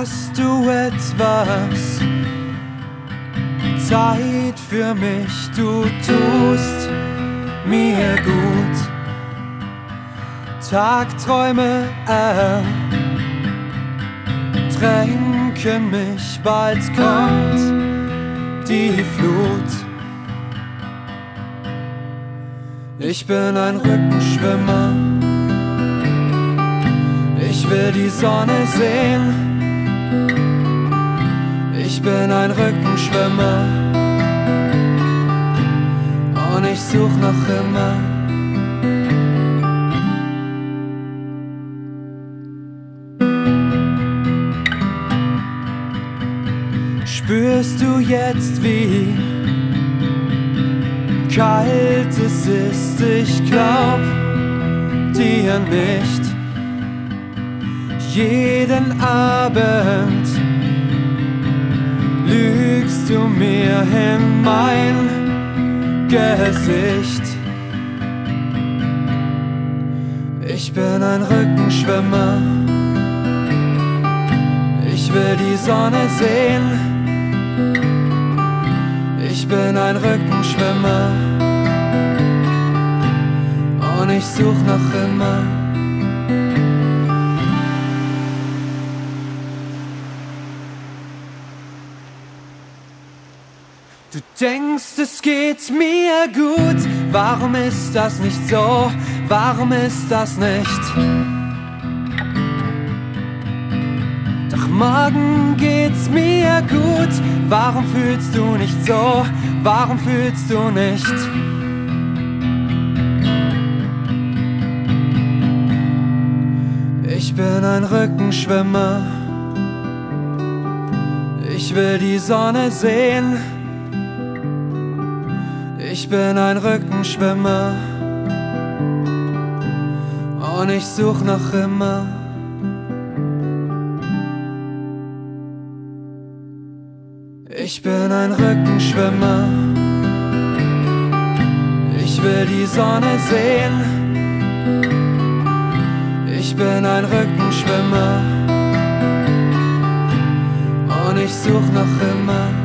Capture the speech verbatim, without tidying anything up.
Hast du etwas Zeit für mich? Du tust mir gut. Tagträume ertränken mich, bald kommt die Flut. Ich bin ein Rückenschwimmer, ich will die Sonne sehen. Ich bin ein Rückenschwimmer und ich such noch immer. Spürst du jetzt, wie kalt es ist? Ich glaub dir nicht. Jeden Abend lügst du mir in mein Gesicht. Ich bin ein Rückenschwimmer, ich will die Sonne sehen. Ich bin ein Rückenschwimmer und ich such noch immer. Du denkst, es geht mir gut, warum ist das nicht so? Warum ist das nicht? Doch morgen geht's mir gut, warum fühlst du nicht so? Warum fühlst du nicht? Ich bin ein Rückenschwimmer, ich will die Sonne sehen. Ich bin ein Rückenschwimmer und ich such noch immer. Ich bin ein Rückenschwimmer, ich will die Sonne sehen. Ich bin ein Rückenschwimmer und ich such noch immer.